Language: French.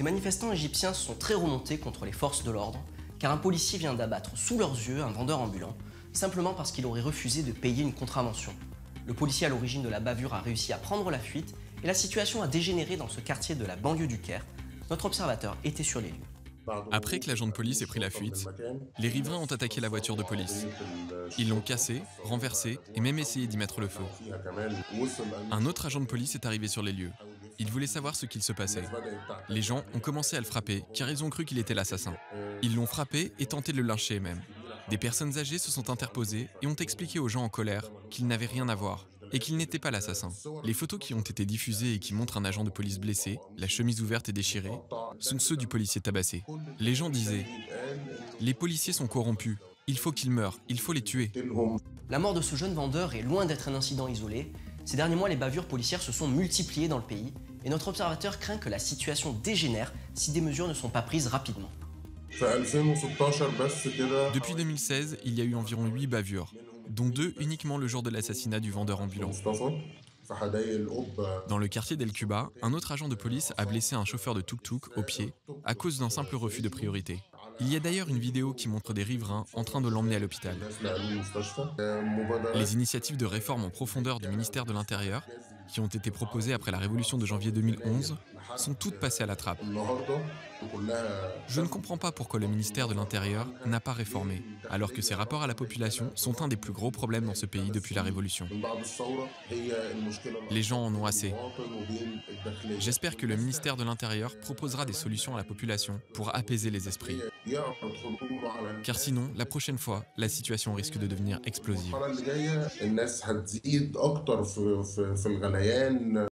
Ces manifestants égyptiens sont très remontés contre les forces de l'ordre, car un policier vient d'abattre sous leurs yeux un vendeur ambulant, simplement parce qu'il aurait refusé de payer une contravention. Le policier à l'origine de la bavure a réussi à prendre la fuite, et la situation a dégénéré dans ce quartier de la banlieue du Caire. Notre observateur était sur les lieux. Après que l'agent de police ait pris la fuite, les riverains ont attaqué la voiture de police. Ils l'ont cassée, renversée et même essayé d'y mettre le feu. Un autre agent de police est arrivé sur les lieux. Il voulait savoir ce qu'il se passait. Les gens ont commencé à le frapper car ils ont cru qu'il était l'assassin. Ils l'ont frappé et tenté de le lyncher même. Des personnes âgées se sont interposées et ont expliqué aux gens en colère qu'ils n'avaient rien à voir et qu'il n'était pas l'assassin. Les photos qui ont été diffusées et qui montrent un agent de police blessé, la chemise ouverte et déchirée, sont ceux du policier tabassé. Les gens disaient « Les policiers sont corrompus, il faut qu'ils meurent, il faut les tuer ». La mort de ce jeune vendeur est loin d'être un incident isolé. Ces derniers mois, les bavures policières se sont multipliées dans le pays et notre observateur craint que la situation dégénère si des mesures ne sont pas prises rapidement. Depuis 2016, il y a eu environ 8 bavures, dont 2 uniquement le jour de l'assassinat du vendeur ambulant. Dans le quartier d'El Cuba, un autre agent de police a blessé un chauffeur de tuk-tuk au pied à cause d'un simple refus de priorité. Il y a d'ailleurs une vidéo qui montre des riverains en train de l'emmener à l'hôpital. Les initiatives de réforme en profondeur du ministère de l'Intérieur, qui ont été proposées après la révolution de janvier 2011, sont toutes passées à la trappe. Je ne comprends pas pourquoi le ministère de l'Intérieur n'a pas réformé, alors que ses rapports à la population sont un des plus gros problèmes dans ce pays depuis la Révolution. Les gens en ont assez. J'espère que le ministère de l'Intérieur proposera des solutions à la population pour apaiser les esprits. Car sinon, la prochaine fois, la situation risque de devenir explosive.